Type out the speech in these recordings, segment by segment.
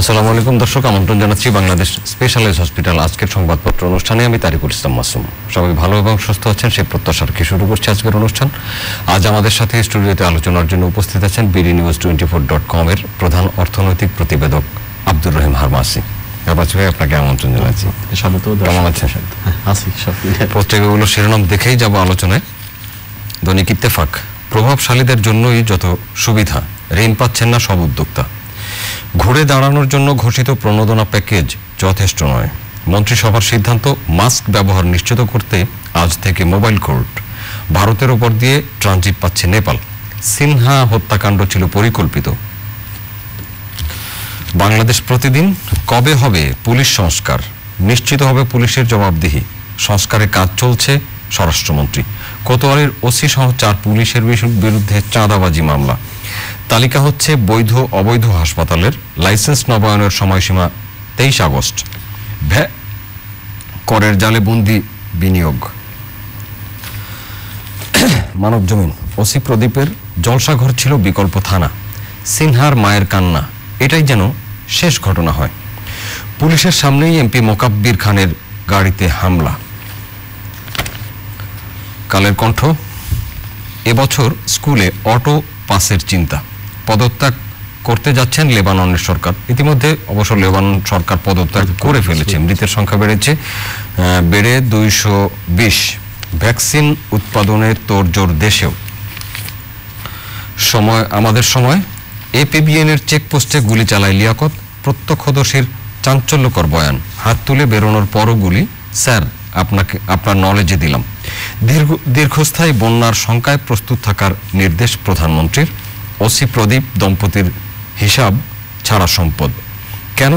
আসসালামু আলাইকুম দর্শক, আমন্ত্রণ জানাচ্ছি বাংলাদেশ স্পেশালাইজড হসপিটাল আজকের সংবাদপত্র অনুষ্ঠানে। আমি তারিকুল ইসলাম মাসুম। সবাই ভালো এবং সুস্থ আছেন সেই প্রত্যাশা রেখে শুরু করছি আজকের অনুষ্ঠান। আজ আমাদের সাথে স্টুডিওতে আলোচনার জন্য উপস্থিত আছেন bdnews24.com এর প্রধান অর্থনৈতিক প্রতিবেদক আব্দুর রহিম হারমাসি। ভাই, আপনাকে আমন্ত্রণ জানাচ্ছি। কেমন আছেন? পত্রিকাগুলোর শিরোনাম দেখেই যাব আলোচনায়। দৈনিক ইত্তেফাক, প্রভাবশালীদের জন্যই যত সুবিধা, ঋণ পাচ্ছেন না সব উদ্যোক্তা। ঘুরে দাঁড়ানোর জন্য ঘোষিত প্রণোদনা প্যাকেজ যথেষ্ট নয়। মন্ত্রিসভার সিদ্ধান্ত, মাস্ক ব্যবহার নিশ্চিত করতে আজ থেকে মোবাইল কোর্ট। ভারতের ওপর দিয়ে ট্রানজিট পাচ্ছে নেপাল। সিনহা হত্যাকাণ্ড ছিল পরিকল্পিত। বাংলাদেশ প্রতিদিন, কবে হবে পুলিশ সংস্কার? নিশ্চিত হবে পুলিশের জবাবদিহি। সংস্কারে কাজ চলছে স্বরাষ্ট্রমন্ত্রী। কোতোয়ালির ওসি সহ 4 পুলিশের বিরুদ্ধে চাঁদাবাজি মামলা। তালিকা হচ্ছে বৈধ অবৈধ হাসপাতালের। লাইসেন্স নবায়নের সময়সীমা 23 আগস্ট। করের জালে বন্দি বিনিয়োগ। মানব জমিন, ওসি প্রদীপের জলসাঘর ছিল বিকল্প থানা। সিনহার মায়ের কান্না, এটাই যেন শেষ ঘটনা হয়। পুলিশের সামনেই এমপি মোকাব্বির খানের গাড়িতে হামলা। কালের কণ্ঠ, এবছর স্কুলে অটো পাসের চিন্তা। পদত্যাগ করতে যাচ্ছেন লেবাননের সরকার। ইতিমধ্যে অবশ্য লেবানন সরকার পদত্যাগ করে ফেলেছে। মৃতের সংখ্যা বেড়ে 220। ভ্যাকসিন উৎপাদনে তোড়জোড় দেশেও। আমাদের সময়, এপিবিএন এর চেকপোস্টে গুলি চালায় লিয়াকত। প্রত্যক্ষদর্শীর চাঞ্চল্যকর বয়ান। হাত তুলে বেরোনোর পরও গুলি। স্যার, আপনার নলেজে দিলাম। দীর্ঘস্থায়ী বন্যার শঙ্কায় প্রস্তুত থাকার নির্দেশ প্রধানমন্ত্রীর। ওসি প্রদীপ দম্পতির হিসাব ছাড়া সম্পদ। কেন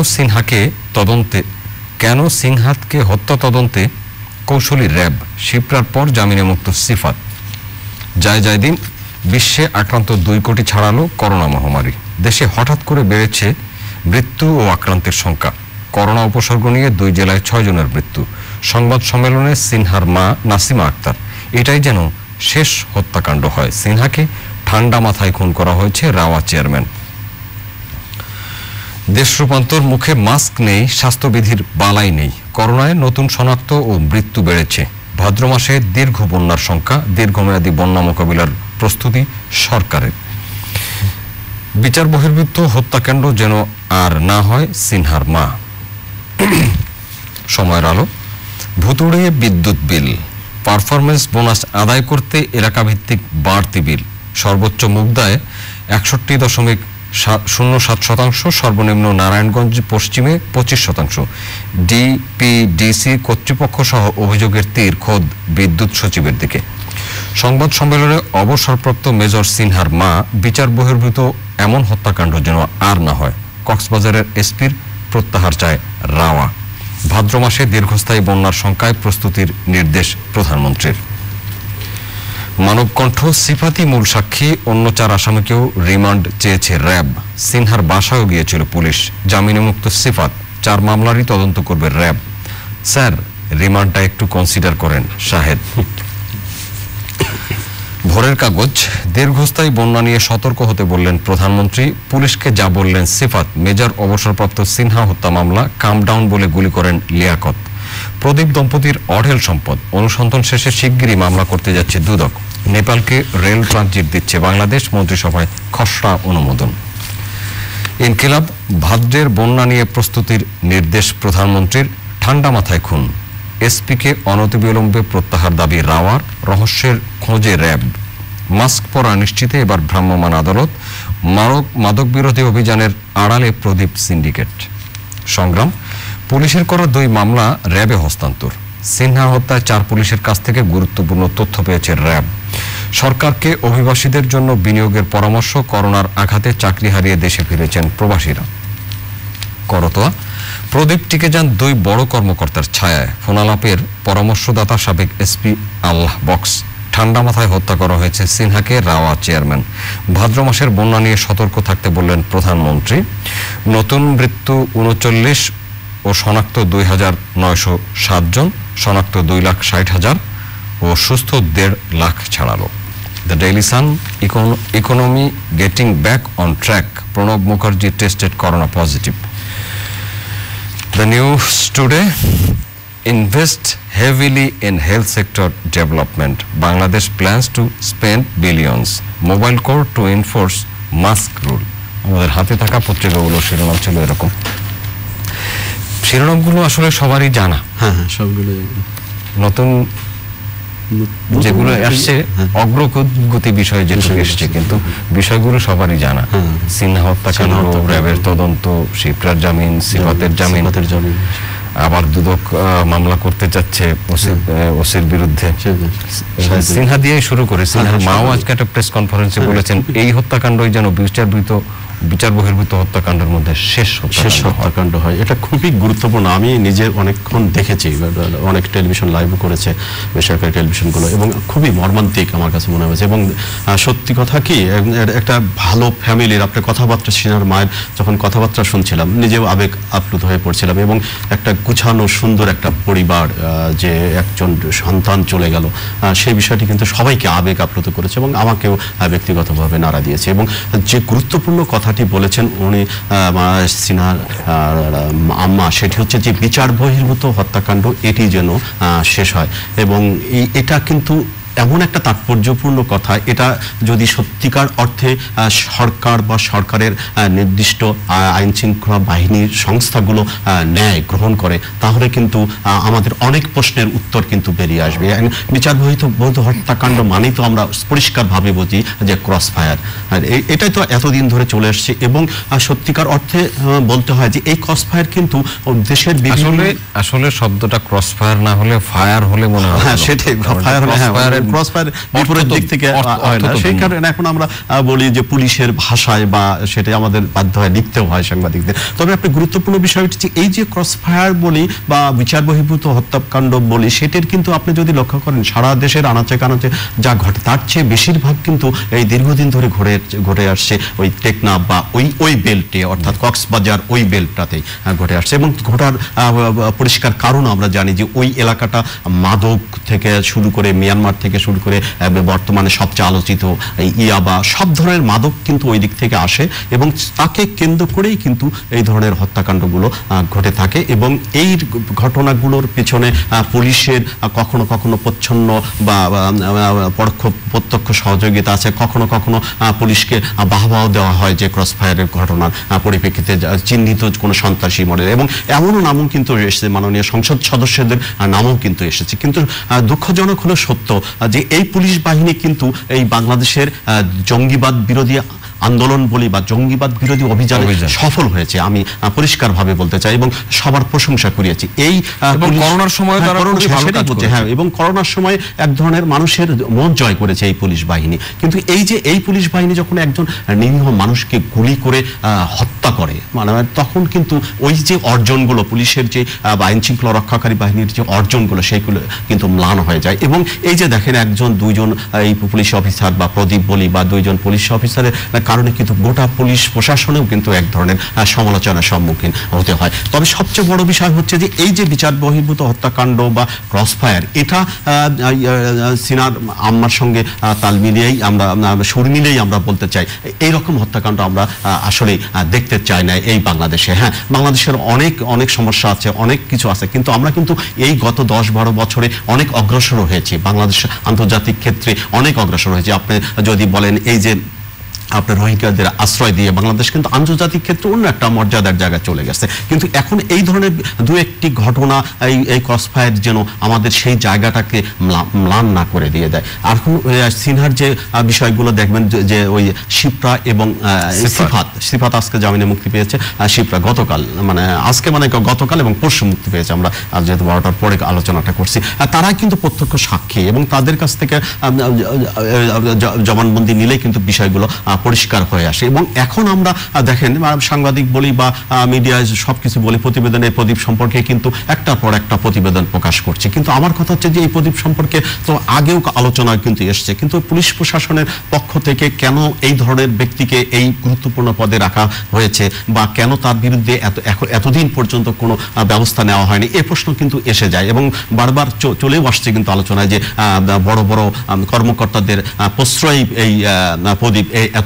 সিনহাতকে হত্যা তদন্তে কৌশলী র্যাব। শিপ্রার পর জামিনে মুক্ত সিফাত। যায় দিন, বিশ্বে আক্রান্ত 2 কোটি ছাড়ালো করোনা মহামারী। দেশে হঠাৎ করে বেড়েছে মৃত্যু ও আক্রান্তের সংখ্যা। করোনা উপসর্গ নিয়ে 2 জেলায় 6 জনের মৃত্যু। সংবাদ সম্মেলনে সিনহার মা নাসিমা আক্তার। এটাই যেন শেষ হত্যাকাণ্ড হয়। সিনহাকে ঠান্ডা মাথায় খুন করা হয়েছে রাওয়া চেয়ারম্যান। দেশ রূপান্তর, মুখে মাস্ক নেই, স্বাস্থ্যবিধির বালাই নেই। করোনায় নতুন শনাক্ত ও মৃত্যু বেড়েছে। ভাদ্র মাসে দীর্ঘ বন্যার সংখ্যা। দীর্ঘমেয়াদী বন্যা মোকাবিলার প্রস্তুতি সরকারের। বিচার বহির্ভূত হত্যাকাণ্ড যেন আর না হয় সিনহার মা। সময়ের আলো, ভুতুড়ে বিদ্যুৎ বিল। পারফরমেন্স বোনাস আদায় করতে এলাকাভিত্তিক বাড়তি বিল। সর্বোচ্চ মুগদায় 61.07%, সর্বনিম্ন নারায়ণগঞ্জ পশ্চিমে 25%। ডিপিডিসি কর্তৃপক্ষ সহ অভিযোগের তীর খোদ বিদ্যুৎ সচিবের দিকে। সংবাদ সম্মেলনে অবসরপ্রাপ্ত মেজর সিনহার মা, বিচার বহির্ভূত এমন হত্যাকাণ্ড যেন আর না হয়। কক্সবাজারের এসপির প্রত্যাহার চায় রাওয়া। ভাদ্র মাসে দীর্ঘস্থায়ী বন্যার সংখ্যায় প্রস্তুতির নির্দেশ প্রধানমন্ত্রীর। মানবকণ্ঠ, সিফাতি মূল সাক্ষী, অন্য 4 আসামিকেও রিমান্ড চেয়েছে র্যাব। সিনহার বাসায়ও গিয়েছিল পুলিশ। জামিনে মুক্ত সিফাত। 4 মামলারই তদন্ত করবে র্যাব। স্যার, রিমান্ডটা একটু কনসিডার করেন শাহেদ। ভোরের কাগজ, দীর্ঘস্থায়ী বন্যা নিয়ে সতর্ক হতে বললেন প্রধানমন্ত্রী। পুলিশকে যা বললেন সিফাত। মেজর অবসরপ্রাপ্ত সিনহা হত্যা মামলা কাম ডাউন বলে গুলি করেন লিয়াকত। প্রদীপ দম্পতির অঢেল সম্পদ। অনুসন্ধান শেষে শিগগিরই মামলা করতে যাচ্ছে দুদক। নেপালকে রেল ট্রানজিট দিচ্ছে বাংলাদেশ। মন্ত্রিসভায় খসড়া অনুমোদন। ইনকিলাব, ভাদ্রের বন্যা নিয়ে প্রস্তুতির নির্দেশ প্রধানমন্ত্রীর। ঠান্ডা মাথায় খুন। এসপিকে অনতিবিলম্বে প্রত্যাহার দাবি রাওয়ার। রহস্যের খোঁজে র্যাব। মাস্ক পরা নিশ্চিতে এবার ভ্রাম্যমাণ আদালত। মাদক বিরোধী অভিযানের আড়ালে প্রদীপ সিন্ডিকেট। সংগ্রাম, পুলিশের করা 2 মামলা র্যাবে হস্তান্তর। সিনহা হত্যায় 4 পুলিশের কাছ থেকে গুরুত্বপূর্ণ তথ্য পেয়েছে র্যাব। সরকারকে অভিবাসীদের জন্য বিনিয়োগের পরামর্শ। করোনার আঘাতে চাকরি হারিয়ে দেশে ফিরেছেন প্রবাসীরা। করতোয়া, প্রদীপ টিকে যান 2 বড় কর্মকর্তার ছায়ায়। ফোনালাপের পরামর্শদাতা সাবেক এসপি আল্লাহ বক্স। ঠান্ডা মাথায় হত্যা করা হয়েছে সিনহাকে। রাওয়া চেয়ারম্যান। ভাদ্র মাসের বন্যা নিয়ে সতর্ক থাকতে বললেন প্রধানমন্ত্রী। নতুন মৃত্যু 39 ও শনাক্ত 2,907 জন। শনাক্ত 2,60,000 ও সুস্থ 1.5 লাখ ছাড়ালো। The Daily Sun, economy getting back on track. Pranab Mukherjee tested corona positive. The news today: invest heavily in health sector development. Bangladesh plans to spend billions. Mobile Corps to enforce mask rule. আমাদের হাতে থাকা পত্রিকাগুলো শিরোনাম ছিল এরকম। শিরোনামগুলো আসলে সবারই জানা। হ্যাঁ হ্যাঁ, সবগুলো নতুন যেগুলো আসছে অগ্রগতি বিষয়ে যেগুলো এসছে, কিন্তু বিষয়গুলো সবারই জানা। সিনহা হত্যাকাণ্ড, র্যাবের তদন্ত, শিপ্রার জামিন, সিফাতের জামিন, আবার দুদক মামলা করতে যাচ্ছে ওসির বিরুদ্ধে। সিনহা দিয়েই শুরু করে সিনহার মাও আজকে একটা প্রেস কনফারেন্সে বলেছেন এই হত্যাকাণ্ডই যেন বিচার বহির্ভূত হত্যাকাণ্ডের মধ্যে শেষ হত্যাকাণ্ড হয়। এটা খুবই গুরুত্বপূর্ণ। আমি নিজে অনেকক্ষণ দেখেছি, অনেক টেলিভিশন লাইভও করেছে বেসরকারি টেলিভিশনগুলো, এবং খুবই মর্মান্তিক আমার কাছে মনে হয়েছে। এবং সত্যি কথা কি, একটা ভালো ফ্যামিলির আপনার কথাবার্তা, সিনহার মায়ের যখন কথাবার্তা শুনছিলাম নিজেও আবেগ আপ্লুত হয়ে পড়ছিলাম। এবং একটা গুছানো সুন্দর একটা পরিবার, যে একজন সন্তান চলে গেল, সেই বিষয়টি কিন্তু সবাইকে আবেগ আপ্লুত করেছে এবং আমাকেও ব্যক্তিগতভাবে নাড়া দিয়েছে। এবং যে গুরুত্বপূর্ণ কথাটি বলেছেন উনি সিনহার আম্মা, সেটি হচ্ছে যে বিচার বহির্ভূত হত্যাকাণ্ড এটি যেন শেষ হয়। এবং এটা কিন্তু এমন একটা তাৎপর্যপূর্ণ কথা, এটা যদি সত্যিকার অর্থে সরকার বা সরকারের নির্দিষ্ট আইন শৃঙ্খলা বাহিনীর সংস্থাগুলো ন্যায় গ্রহণ করে, তাহলে কিন্তু আমাদের অনেক প্রশ্নের উত্তর কিন্তু বেরিয়ে আসবে। বিচার বহির্ভূত হত্যাকাণ্ড মানেই তো আমরা পরিষ্কারভাবে বুঝি যে ক্রস ফায়ার, এটাই তো এতদিন ধরে চলে আসছে। এবং সত্যিকার অর্থে বলতে হয় যে এই ক্রস ফায়ার কিন্তু দেশের আসলে শব্দটা ক্রস ফায়ার না হলে ফায়ার হলে মনে হয়, হ্যাঁ সেটাই, ফায়ার হলে ক্রসফায়ার বিপরীত দিক থেকে হয় না, সেই কারণে এখন আমরা বলি যে পুলিশের ভাষায় বা সেটা আমাদের বাধ্য হয় লিখতেও হয় সাংবাদিকদের। তবে আপনি গুরুত্বপূর্ণ বিষয় হচ্ছে এই যে ক্রসফায়ার বলি বা বিচার বহির্ভূত হত্যাকাণ্ড বলি, সেটার কিন্তু আপনি যদি লক্ষ্য করেন সারা দেশের আনাচে কানাচে যা ঘটে তার চেয়ে বেশিরভাগ কিন্তু এই দীর্ঘদিন ধরে ঘটে আসছে ওই টেকনাফ বা ওই বেল্টে, অর্থাৎ কক্সবাজার ওই বেল্টটাতেই ঘটে আসছে। এবং ঘটার পরিষ্কার কারণ আমরা জানি যে ওই এলাকাটা মাদক থেকে শুরু করে, মিয়ানমার থেকে শুরু করে বর্তমানে সবচেয়ে আলোচিত ইয়াবা, সব ধরনের মাদক কিন্তু ওই দিক থেকে আসে এবং তাকে কেন্দ্র করেই কিন্তু এই ধরনের হত্যাকাণ্ডগুলো ঘটে থাকে। এবং এই ঘটনাগুলোর পেছনে পুলিশের কখনো কখনো প্রচ্ছন্ন বা প্রত্যক্ষ সহযোগিতা আছে, কখনো কখনো পুলিশকে বাহবাহ দেওয়া হয় যে ক্রসফায়ারের ঘটনার পরিপ্রেক্ষিতে চিহ্নিত কোনো সন্ত্রাসী মডেল, এবং এমনও নামও কিন্তু এসেছে, মাননীয় সংসদ সদস্যদের নামও কিন্তু এসেছে। কিন্তু দুঃখজনক হলো সত্য যে এই পুলিশ বাহিনী কিন্তু এই বাংলাদেশের জঙ্গিবাদ বিরোধী আন্দোলন বলি বা জঙ্গিবাদ বিরোধী অভিযানে সফল হয়েছে, আমি পরিষ্কারভাবে বলতে চাই এবং সবার প্রশংসা করিয়েছি। এই করোনার সময় এবং করোনার সময় এক ধরনের মানুষের মন জয় করেছে এই পুলিশ বাহিনী। কিন্তু এই পুলিশ বাহিনী যখন একজন নিরীহ মানুষকে গুলি করে হত্যা করে, মানে তখন কিন্তু ওই যে অর্জনগুলো পুলিশের যে আইন শৃঙ্খলা রক্ষাকারী বাহিনীর যে অর্জনগুলো সেইগুলো কিন্তু ম্লান হয়ে যায়। এবং এই যে দেখেন দুইজন এই পুলিশ অফিসার বা প্রদীপ বলি বা দুইজন পুলিশ অফিসারের কারণে কিন্তু গোটা পুলিশ প্রশাসনেও কিন্তু এক ধরনের সমালোচনার সম্মুখীন হতে হয়। তবে সবচেয়ে বড় বিষয় হচ্ছে যে এই যে বিচার বহির্ভূত হত্যাকাণ্ড বা ক্রসফায়ার, এটা সিনার আম্মার সঙ্গে তাল মিলিয়েই আমরা সুর মিলিয়েই আমরা বলতে চাই এইরকম হত্যাকাণ্ড আমরা আসলে দেখতে চাই না এই বাংলাদেশে। হ্যাঁ, বাংলাদেশের অনেক সমস্যা আছে, অনেক কিছু আছে, কিন্তু আমরা কিন্তু এই গত 10-12 বছরে অনেক অগ্রসর হয়েছি, বাংলাদেশ আন্তর্জাতিক ক্ষেত্রে অনেক অগ্রসর হয়েছে। আপনি যদি বলেন এই যে আপনার রোহিঙ্গাদের আশ্রয় দিয়ে বাংলাদেশ কিন্তু আন্তর্জাতিক ক্ষেত্রে অন্য একটা মর্যাদার জায়গায় চলে গেছে। কিন্তু এখন এই ধরনের দু একটি ঘটনা এই ক্রসফায়ার যেন আমাদের সেই জায়গাটাকে ম্লান না করে দিয়ে দেয়। আর সিনহার যে বিষয়গুলো দেখবেন যে ওই শিপ্রা এবং সিফাত আজকে জামিনে মুক্তি পেয়েছে, শিপ্রা গতকাল এবং পরশু মুক্তি পেয়েছে। আমরা আজ যেহেতু 12টার পরে আলোচনাটা করছি, তারাই কিন্তু প্রত্যক্ষ সাক্ষী এবং তাদের কাছ থেকে জবানবন্দি নিলেই কিন্তু বিষয়গুলো পরিষ্কার হয়ে আসে। এবং এখন আমরা দেখেন সাংবাদিক বলি বা মিডিয়ায় সবকিছু বলি, প্রতিবেদনে প্রদীপ সম্পর্কে কিন্তু একটার পর একটা প্রতিবেদন প্রকাশ করছে। কিন্তু আমার কথা হচ্ছে যে এই প্রদীপ সম্পর্কে তো আগেও আলোচনায় কিন্তু এসছে, কিন্তু পুলিশ প্রশাসনের পক্ষ থেকে কেন এই ধরনের ব্যক্তিকে এই গুরুত্বপূর্ণ পদে রাখা হয়েছে বা কেন তার বিরুদ্ধে এতদিন পর্যন্ত কোনো ব্যবস্থা নেওয়া হয়নি, এই প্রশ্ন কিন্তু এসে যায় এবং বারবার চলেও আসছে কিন্তু আলোচনায় যে বড় বড় কর্মকর্তাদের প্রশ্রয় এই প্রদীপ এত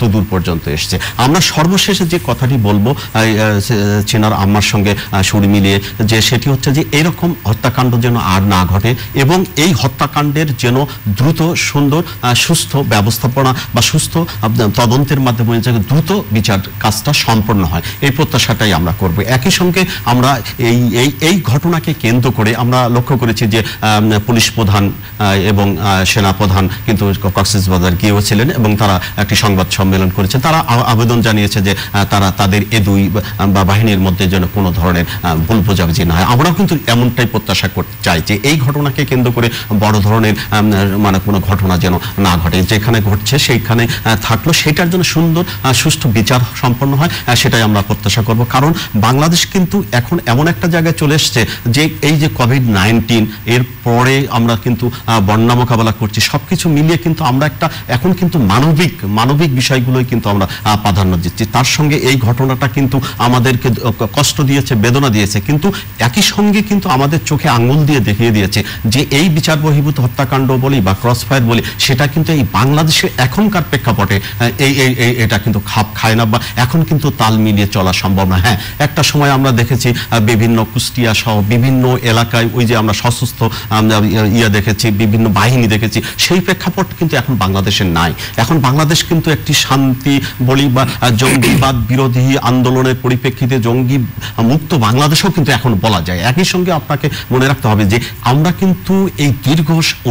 দূর পর্যন্ত এসছে। আমরা সর্বশেষে যে কথাটি বলবো চেনার আম্মার সঙ্গে সুর মিলিয়ে, যে সেটি হচ্ছে যে এরকম হত্যাকাণ্ড যেন আর না ঘটে এবং এই হত্যাকাণ্ডের যেন দ্রুত সুন্দর সুস্থ ব্যবস্থাপনা বা সুস্থ তদন্তের মাধ্যমে দ্রুত বিচার কাজটা সম্পন্ন হয়, এই প্রত্যাশাটাই আমরা করব। একই সঙ্গে আমরা এই ঘটনাকে কেন্দ্র করে আমরা লক্ষ্য করেছি যে পুলিশ প্রধান এবং সেনা প্রধান কিন্তু কক্সবাজার গিয়েছিলেন এবং তারা একটি সংবাদ সম্মেলন করেছেন। তারা আবেদন জানিয়েছে যে তারা তাদের এ দুই বাহিনীর মধ্যে যেন কোনো ধরনের ভুল বোঝাবুঝি না হয়। আমরাও কিন্তু এমনটাই প্রত্যাশা করতে চাই যে এই ঘটনাকে কেন্দ্র করে বড় ধরনের মানে কোনো ঘটনা যেন না ঘটে, যেখানে ঘটছে সেইখানে থাকলো সেটার জন্য সুন্দর সুষ্ঠু বিচার সম্পন্ন হয়, সেটাই আমরা প্রত্যাশা করব। কারণ বাংলাদেশ কিন্তু এখন এমন একটা জায়গায় চলে এসছে যে এই যে কোভিড-19 এর পরে আমরা কিন্তু বন্যা মোকাবেলা করছি, সবকিছু মিলিয়ে কিন্তু আমরা একটা এখন কিন্তু মানবিক বিষয়গুলোই কিন্তু আমরা প্রাধান্য দিচ্ছি। তার সঙ্গে এই ঘটনাটা কিন্তু আমাদেরকে কষ্ট দিয়েছে, বেদনা দিয়েছে, কিন্তু একই সঙ্গে কিন্তু আমাদের চোখে আঙুল দিয়ে দেখিয়ে দিয়েছে যে এই বিচার বহির্ভূত হত্যাকাণ্ড বলি বা ক্রসফায়ার বলি, সেটা কিন্তু এই বাংলাদেশের এখনকার প্রেক্ষাপটে এটা কিন্তু খাপ খায় না বা এখন কিন্তু তাল মিলিয়ে চলা সম্ভব না। হ্যাঁ, একটা সময় আমরা দেখেছি বিভিন্ন কুষ্টিয়া সহ বিভিন্ন এলাকায় ওই যে আমরা সশস্ত্র দেখেছি, বিভিন্ন বাহিনী দেখেছি, সেই প্রেক্ষাপট কিন্তু এখন বাংলাদেশের নাই। এখন বাংলাদেশ কিন্তু একটি শান্তি বলি বা জঙ্গিবাদ বিরোধী আন্দোলনের পরিপ্রেক্ষিতে জঙ্গি মুক্ত বাংলাদেশও কিন্তু এখন বলা যায়। একই সঙ্গে আপনাকে মনে রাখতে হবে যে আমরা কিন্তু এই দীর্ঘ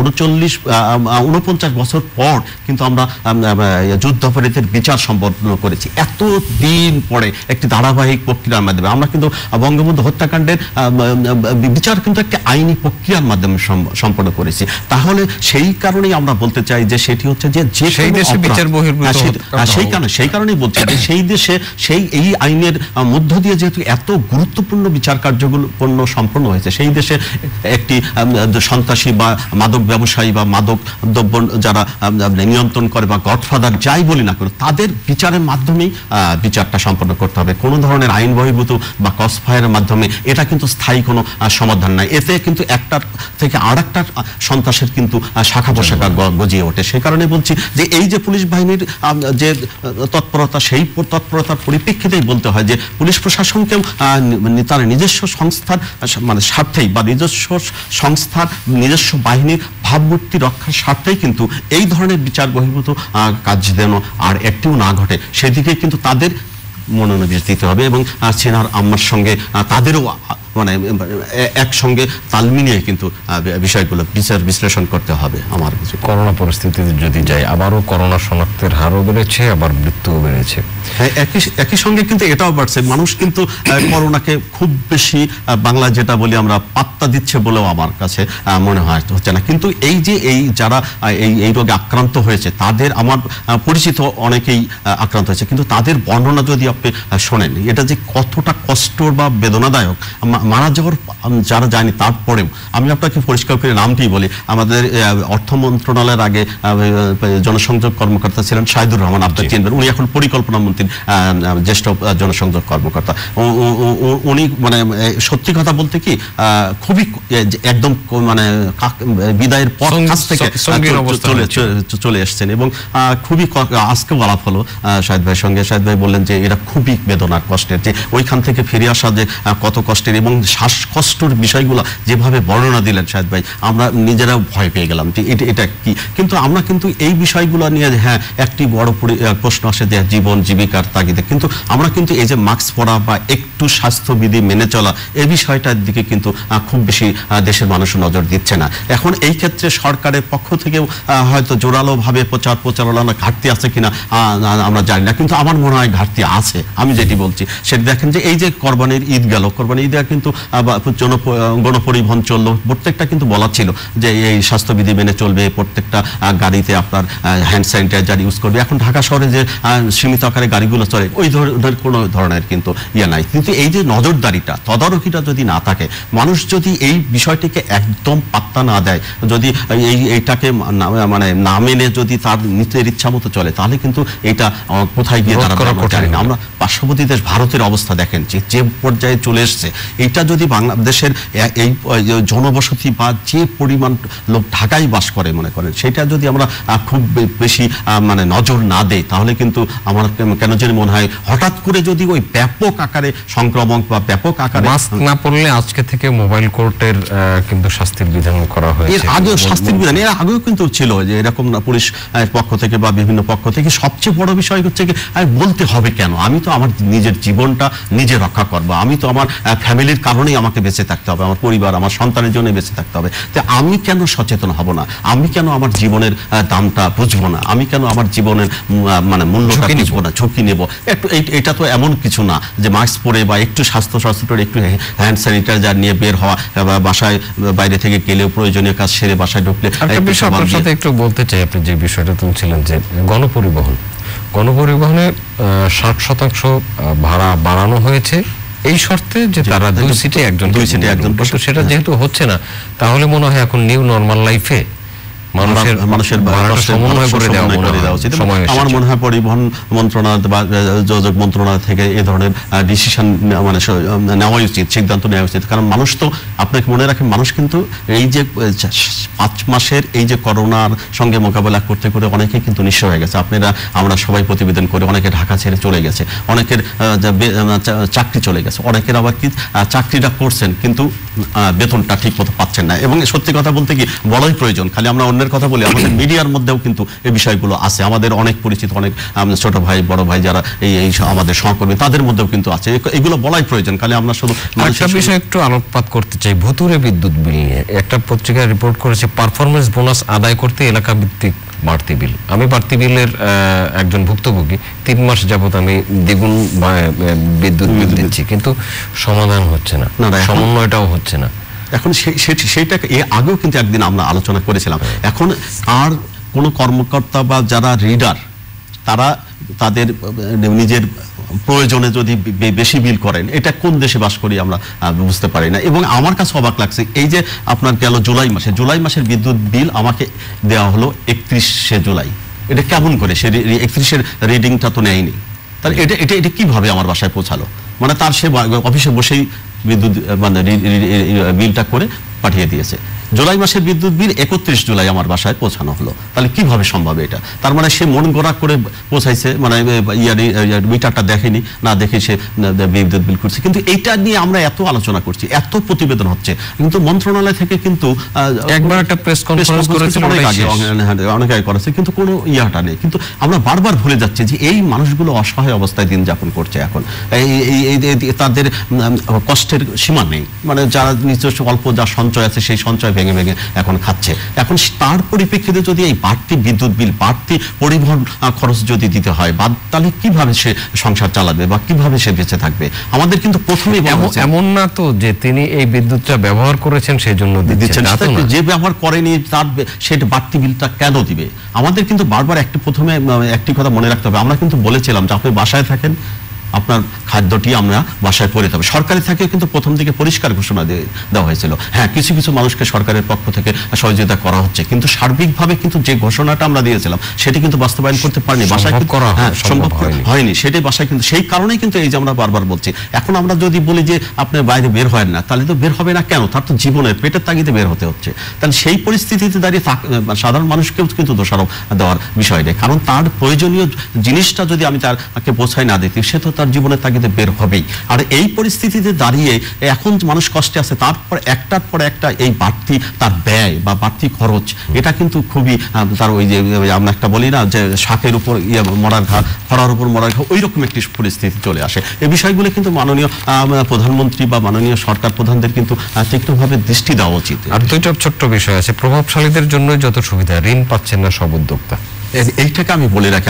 49 বছর পর কিন্তু আমরা যুদ্ধাপরাধীদের বিচার সম্পন্ন করেছি। এত দিন পরে একটি ধারাবাহিক প্রক্রিয়ার মাধ্যমে আমরা কিন্তু বঙ্গবন্ধু হত্যাকাণ্ডের বিচার কিন্তু একটি আইনি প্রক্রিয়ার মাধ্যমে সম্পন্ন করেছি। তাহলে সেই কারণেই আমরা বলতে চাই যে সেটি হচ্ছে যে সেই দেশে বিচার বহির্ভূত, সেই কারণেই বলছি যে সেই দেশে এই আইনের মধ্য দিয়ে যেহেতু এত গুরুত্বপূর্ণ বিচার কার্যগুলো সম্পন্ন হয়েছে, সেই দেশে একটি সন্ত্রাসী বা মাদক ব্যবসায়ী বা মাদক দ্রব্য যারা নিয়ন্ত্রণ করে বা গডফাদার যাই বলি না করে, তাদের বিচারের মাধ্যমেই বিচারটা সম্পন্ন করতে হবে। কোনো ধরনের আইন বহির্ভূত বা ক্রসফায়ারের মাধ্যমে এটা কিন্তু স্থায়ী কোনো সমাধান নাই। এতে কিন্তু একটার থেকে আরেকটা সন্ত্রাসের কিন্তু শাখা প্রশাখা গজিয়ে ওঠে। সে কারণে বলছি যে এই যে পুলিশ বাহিনীর যে তৎপরতা, সেই তৎপরতার পরিপ্রেক্ষিতেই বলতে হয় যে পুলিশ প্রশাসনকেও তার নিজস্ব সংস্থার মানে স্বার্থেই বা নিজস্ব সংস্থার নিজস্ব বাহিনীর ভাবমূর্তি রক্ষার স্বার্থেই কিন্তু এই ধরনের বিচার বহির্ভূত কাজ যেন আর একটিও না ঘটে, সেদিকে কিন্তু তাদের মনোনিবেশ দিতে হবে এবং চেনার আম্মার সঙ্গে তাদেরও মানে একসঙ্গে তাল মিলিয়ে কিন্তু বিষয়গুলো বিচার বিশ্লেষণ করতে হবে। আমার কিছু করোনা পরিস্থিতিতে যদি যাই, আবারও করোনা শনাক্তের হারও বেড়েছে, আবার মৃত্যুও বেড়েছে। হ্যাঁ, একই সঙ্গে কিন্তু এটাও বাড়ছে, মানুষ কিন্তু করোনাকে খুব বেশি বাংলা যেটা বলি আমরা পাত্তা দিচ্ছে বলেও আমার কাছে মনে হচ্ছে না। কিন্তু এই যে যারা এই রোগে আক্রান্ত হয়েছে, তাদের আমার পরিচিত অনেকেই আক্রান্ত হয়েছে, কিন্তু তাদের বর্ণনা যদি আপনি শোনেন, এটা যে কতটা কষ্টর বা বেদনাদায়ক, মারা যাওয়ার যারা যায়নি তারপরেও আমি আপনাকে পরিষ্কার করে নামটি বলি। আমাদের অর্থ মন্ত্রণালয়ের আগে জনসংযোগ কর্মকর্তা ছিলেন শাহিদুর রহমান, আপনি চিনবেন, উনি এখন পরিকল্পনা মন্ত্রীর জ্যেষ্ঠ জনসংযোগ কর্মকর্তা। উনি মানে সত্যি কথা বলতে কি খুবই একদম মানে বিদায়ের পর কাছ থেকে চলে এসছেন এবং খুবই আজকে বলা হলো শাহিদ ভাইয়ের সঙ্গে, শাহিদ ভাই বললেন যে এটা খুবই বেদনার কষ্টের, যে ওইখান থেকে ফিরে আসা যে কত কষ্টের এবং শ্বাসকষ্টর বিষয়গুলো যেভাবে বর্ণনা দিলেন শাহিদ ভাই, আমরা নিজেরাও ভয় পেয়ে গেলাম যে এটা কি। কিন্তু আমরা কিন্তু এই বিষয়গুলো নিয়ে হ্যাঁ একটি বড় প্রশ্ন আসে যে জীবন জীবিকার তাগিদে, কিন্তু আমরা কিন্তু এই যে মাস্ক পরা বা একটু স্বাস্থ্যবিধি মেনে চলা, এই বিষয়টার দিকে কিন্তু খুব বেশি দেশের মানুষ নজর দিচ্ছে না। এখন এই ক্ষেত্রে সরকারের পক্ষ থেকেও হয়তো জোরালোভাবে প্রচারণা ঘাটতি আছে কিনা আমরা জানি না, কিন্তু আমার মনে হয় ঘাটতি আছে। আমি যেটি বলছি সেটি দেখেন যে এই যে কোরবানির ঈদ গেল, কোরবানি ঈদে কিন্তু গণপরিবহন চললো, প্রত্যেকটা কিন্তু বলা ছিল যে এই স্বাস্থ্যবিধি মেনে চলবে, প্রত্যেকটা গাড়িতে আপনার হ্যান্ড স্যানিটাইজার ইউজ করবে। এখন ঢাকা শহরে যে সীমিত আকারে গাড়িগুলো চলে, ওই ধরনের কোনো ধরনের কিন্তু নাই। কিন্তু এই যে নজরদারিটা, তদারকিটা যদি না থাকে, মানুষ যদি এই বিষয়টিকে একদম পাত্তা না দেয়, যদি এইটাকে মানে না মেনে যদি তার নিজের ইচ্ছা মতো চলে, তাহলে কিন্তু এটা কোথায় গিয়ে দাঁড়াবে জানি না। আমরা পার্শ্ববর্তী দেশ ভারতের অবস্থা দেখেন যে পর্যায়ে চলে এসছে, এই এইটা যদি বাংলাদেশের এই জনবসতি বা যে পরিমাণ লোক ঢাকায় বাস করে মনে করেন, সেটা যদি আমরা খুব বেশি মানে নজর না দেই, তাহলে কিন্তু আমার কেন জানি মনে হয় হঠাৎ করে যদি ওই ব্যাপক আকারে সংক্রমণ বা ব্যাপক আকারে মাস্ক না পরলে আজকে থেকে মোবাইল কোর্টের কিন্তু শাস্তির বিধান করা হয়েছে। এর আগেও শাস্তির বিধান এর আগেও কিন্তু ছিল যে এরকম পুলিশ পক্ষ থেকে বা বিভিন্ন পক্ষ থেকে। সবচেয়ে বড় বিষয় হচ্ছে কি, বলতে হবে কেন? আমি তো আমার নিজের জীবনটা নিজে রক্ষা করবো, আমি তো আমার ফ্যামিলির কারণেই আমাকে বেঁচে থাকতে হবে, আমার পরিবার আমার সন্তানের জন্য বেঁচে থাকতে হবে। তো আমি কেন সচেতন হব না? আমি কেন আমার জীবনের দামটা বুঝবো না? আমি কেন আমার জীবনের মানে মূল্যটা বুঝবো না, ঝুঁকি নেব? একটু এটা তো এমন কিছু না যে মাস্ক পরে বা একটু স্বাস্থ্য সচেতন, একটু হ্যান্ড স্যানিটাইজার নিয়ে বের হওয়া, বাসায় বাইরে থেকে গেলেও প্রয়োজনীয় কাজ সেরে বাসায় ঢুকলে। আপনার সাথে একটু বলতে চাই, আপনি যে বিষয়টা তুলছিলেন যে গণপরিবহনে 60% ভাড়া বাড়ানো হয়েছে এই শর্তে যে তারা 2 সিটে একজন, সেটা যেহেতু হচ্ছে না, তাহলে মনে হয় এখন নিউ নরমাল লাইফে মানুষের সমন্বয় করে দেওয়া উচিত। আমার মনে হয় পরিবহন মন্ত্রণালয় বা যোগাযোগ মন্ত্রণালয় থেকে এই ধরনের ডিসিশন মানে নেওয়া উচিত, সিদ্ধান্ত নেওয়া উচিত। কারণ মানুষ তো, আপনাকে মনে রাখেন, মানুষ কিন্তু এই যে 5 মাসের এই যে করোনার সঙ্গে মোকাবেলা করতে করে অনেকে কিন্তু নিঃস্ব হয়ে গেছে। আমরা সবাই প্রতিবেদন করে, অনেকে ঢাকা ছেড়ে চলে গেছে, অনেকের চাকরি চলে গেছে, অনেকের আবার কি চাকরিটা করছেন কিন্তু বেতনটা ঠিক মতো পাচ্ছেন না। এবং সত্যি কথা বলতে কি, বড়ই প্রয়োজন। খালি আমরা অন্যের কথা বলি, আমাদের মিডিয়ার মধ্যেও কিন্তু এই বিষয়গুলো আছে। আমাদের অনেক পরিচিত, অনেক ছোট ভাই বড় ভাই যারা এই আমাদের সহকর্মী, তাদের মধ্যেও কিন্তু আছে। এগুলো বলাই প্রয়োজন। খালি আমরা শুধু একটা বিষয় একটু আলোকপাত করতে চাই, ভুতুরে বিদ্যুৎ বিল নিয়ে একটা পত্রিকায় রিপোর্ট করেছে, পারফরমেন্স বোনাস আদায় করতে এলাকা ভিত্তিক বাড়তি বিল। আমি বাড়তি বিলের একজন ভুক্তভোগী, 3 মাস যাবত আমি দ্বিগুণ বিদ্যুৎ বিল দিচ্ছি, কিন্তু সমাধান হচ্ছে না, সমন্বয়টাও হচ্ছে না। এখন সেইটাকে আগেও কিন্তু একদিন আমরা আলোচনা করেছিলাম। এখন আর কোনো কর্মকর্তা বা যারা রিডার, তারা তাদের নিজের প্রয়োজনে যদি বেশি বিল করেন, এটা কোন দেশে বাস করি আমরা বুঝতে পারি না। এবং আমার কাছে অবাক লাগছে, এই যে আপনার গেল জুলাই মাসের বিদ্যুৎ বিল আমাকে দেওয়া হলো 31শে জুলাই। এটা কেমন করে? সে 31-এর রিডিংটা তো নেয়নি, তাহলে এটা কিভাবে আমার বাসায় পৌঁছালো? মানে তার সে অফিসে বসেই বিদ্যুৎ মানে বিলটা করে পাঠিয়ে দিয়েছে। জুলাই মাসের বিদ্যুৎ বিল 31 জুলাই আমার বাসায় পৌঁছানো হলো। তাহলে কিভাবে সম্ভব এটা? তার মানে সে মন গড়া করে পৌঁছাইছে, মানে মিটারটা দেখেনি, না দেখে সে বিদ্যুৎ বিল করছে। কিন্তু এইটা নিয়ে আমরা এত আলোচনা করছি, এত প্রতিবেদন হচ্ছে, কিন্তু মন্ত্রণালয় থেকে কিন্তু একবার একটা প্রেস কনফারেন্স করেছে, অনেক আগে করেছে, কিন্তু কোনো ইয়াটা নেই। কিন্তু আমরা বারবার ভুলে যাচ্ছি যে এই মানুষগুলো অসহায় অবস্থায় দিন যাপন করছে। এখন তাদের কষ্টের সীমা নেই, মানে যারা নিজস্ব অল্প যা সঞ্চয় আছে সেই সঞ্চয় ভেঙে ভেঙে এখন খাচ্ছে। এখন তার পরিপ্রেক্ষিতে যদি এই বাড়তি বিদ্যুৎ বিল, বাড়তি পরিবহন খরচ যদি দিতে হয়, তাহলে কিভাবে সে সংসার চালাবে বা কিভাবে সে বেঁচে থাকবে? আমাদের কিন্তু প্রথমেই এমন না তো যে তিনি এই বিদ্যুৎটা ব্যবহার করেছেন সেই জন্য দিচ্ছেন, যে ব্যবহার করেনি তার সেটা বাড়তি বিলটা কেন দিবে? আমাদের কিন্তু বারবার প্রথমে একটি কথা মনে রাখতে হবে, আমরা কিন্তু বলেছিলাম যে আপনি বাসায় থাকেন, আপনার খাদ্যটি আমরা বাসায় পরিতে হবে। সরকারি থেকে কিন্তু প্রথম দিকে পরিষ্কার ঘোষণা দেওয়া হয়েছিল। হ্যাঁ, কিছু কিছু মানুষকে সরকারের পক্ষ থেকে সহযোগিতা করা হচ্ছে, কিন্তু সার্বিকভাবে কিন্তু যে ঘোষণাটা আমরা দিয়েছিলাম সেটি কিন্তু বাস্তবায়ন করতে পারিনি, বাসায় সম্ভব হয়নি। সেটাই বাসায় কিন্তু, সেই কারণেই কিন্তু এই যে আমরা বারবার বলছি, এখন আমরা যদি বলি যে আপনি বাইরে বের হয় না, তাহলে তো বের হবে না কেন? তার তো জীবনের পেটের তাগিদে বের হতে হচ্ছে। তাহলে সেই পরিস্থিতিতে দাঁড়িয়ে সাধারণ মানুষকেও কিন্তু দোষারোপ দেওয়ার বিষয় নেই, কারণ তার প্রয়োজনীয় জিনিসটা যদি আমি তাকে পৌঁছায় না দিতে, সে তো তার জীবনের তাগিদে বের হবেই। আর এই পরিস্থিতিতে দাঁড়িয়ে এখন মানুষ কষ্টে আছে, তারপর একটার পর একটা এই বাড়তি তার ব্যয় বা বাড়তি খরচ, এটা কিন্তু খুবই তার ওই যে আমরা একটা বলি না যে শাকের উপর মরার ঘা, খরার উপর মরার ঘা, ওই রকম একটি পরিস্থিতি চলে আসে। এই বিষয়গুলো কিন্তু মাননীয় প্রধানমন্ত্রী বা মাননীয় সরকার প্রধানদের কিন্তু তীক্ষ্ণভাবে দৃষ্টি দেওয়া উচিত। আর দুইটা ছোট্ট বিষয় আছে, প্রভাবশালীদের জন্য যত সুবিধা, ঋণ পাচ্ছেন না সব উদ্যোক্তা। এইটাকে আমি বলে রাখি,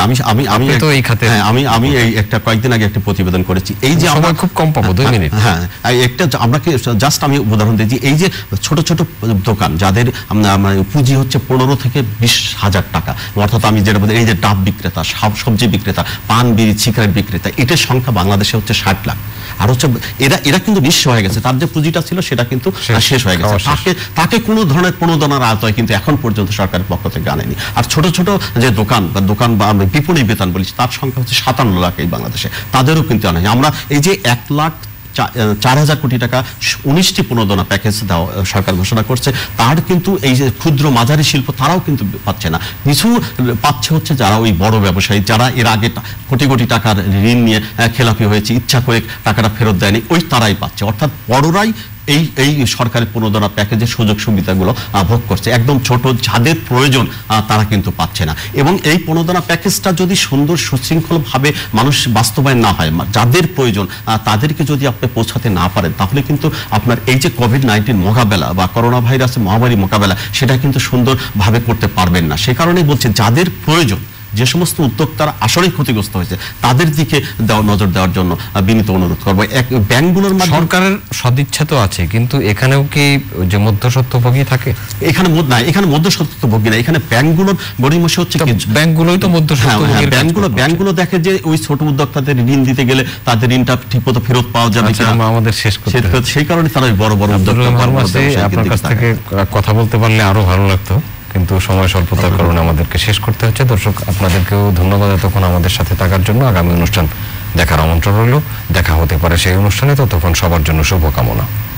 আমি এই একটা কয়েকদিন আগে একটা প্রতিবেদন করেছি। এই যে আমরা খুব কম পাবো 2 মিনিট। হ্যাঁ, একটা আপনাকে জাস্ট আমি উদাহরণ দিয়েছি। এই যে ছোট ছোট দোকান, যাদের পুঁজি হচ্ছে 15 থেকে 20 হাজার টাকা, অর্থাৎ আমি যেটা বলি, এই যে ডাব বিক্রেতা, সবজি বিক্রেতা, পান বিড়ি সিগারেট বিক্রেতা, এটার সংখ্যা বাংলাদেশে হচ্ছে 60 লাখ। আর হচ্ছে এরা কিন্তু নিঃস্ব হয়ে গেছে, তার যে পুঁজিটা ছিল সেটা কিন্তু শেষ হয়ে গেছে। তাকে কোনো ধরনের প্রণোদনার আওতায় কিন্তু এখন পর্যন্ত সরকারের পক্ষ থেকে আনেনি। আর ছোট ছোট যে দোকান বা আমরা বিপণী বেতন বলি, তার সংখ্যা হচ্ছে 57 লাখ এই বাংলাদেশে, তাদেরও কিন্তু আনেনি। আমরা এই যে 1 লাখ 4,000 কোটি টাকা 19টি প্রণোদনা প্যাকেজ দেওয়া সরকার ঘোষণা করছে, তার কিন্তু এই যে ক্ষুদ্র মাঝারি শিল্প তারাও কিন্তু পাচ্ছে না। কিছু পাচ্ছে হচ্ছে যারা ওই বড় ব্যবসায়ী, যারা এর আগে কোটি কোটি টাকার ঋণ নিয়ে খেলাপি হয়েছে, ইচ্ছা করে টাকাটা ফেরত দেয়নি, ওই তারাই পাচ্ছে। অর্থাৎ বড়রাই এই সরকারি প্রণোদনা প্যাকেজের সুযোগ সুবিধাগুলো ভোগ করছে। একদম ছোট যাদের প্রয়োজন তারা কিন্তু পাচ্ছে না। এবং এই প্রণোদনা প্যাকেজটা যদি সুন্দর সুশৃঙ্খলভাবে মানুষ বাস্তবায়ন না হয়, যাদের প্রয়োজন তাদেরকে যদি আপনি পৌঁছাতে না পারেন, তাহলে কিন্তু আপনার এই যে কোভিড-19 মোকাবেলা বা করোনা ভাইরাসের মহামারী মোকাবেলা সেটা কিন্তু সুন্দরভাবে করতে পারবেন না। সে কারণেই বলছি, যাদের প্রয়োজন, যে সমস্ত উদ্যোক্তারা আসলেই ক্ষতিগ্রস্ত হয়েছে তাদের দিকে নজর দেওয়ার জন্য বিনীত অনুরোধ করবো। ব্যাংকগুলোর মাধ্যমে সরকারের সদিচ্ছা তো আছে, কিন্তু এখানেও কি যে মধ্যস্বত্বভোগী থাকে? এখানে এখানে মধ্যস্বত্বভোগী না, এখানে ব্যাংকগুলোর গরিমসি হচ্ছে ব্যাংকগুলোই তো মধ্যস্বত্বভোগী। ব্যাংকগুলো দেখে যে ওই ছোট উদ্যোক্তাদের ঋণ দিতে গেলে তাদের ঋণটা ঠিকমতো ফেরত পাওয়া যাবে কিনা, আমাদের শেষ করতে হবে। সেই কারণে তারা বড় বড় উদ্যোক্তা। আপনার কাছ থেকে কথা বলতে পারলে আরো ভালো লাগতো, কিন্তু সময় স্বল্পতার কারণে আমাদেরকে শেষ করতে হচ্ছে। দর্শক, আপনাদেরকেও ধন্যবাদ এতক্ষণ আমাদের সাথে থাকার জন্য। আগামী অনুষ্ঠান দেখার আমন্ত্রণ রইল। দেখা হতে পারে সেই অনুষ্ঠানে। ততক্ষণ সবার জন্য শুভকামনা।